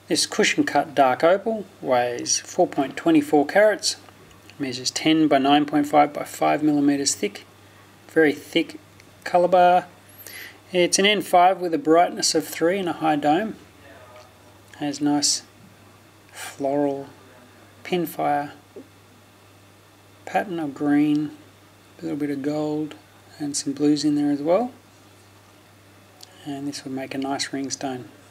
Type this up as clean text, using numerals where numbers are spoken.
This cushion cut dark opal weighs 4.24 carats, measures 10 by 9.5 by 5 millimeters thick, very thick colour bar. It's an N5 with a brightness of 3 and a high dome. Has nice floral pinfire pattern of green, a little bit of gold and some blues in there as well. And this would make a nice ring stone.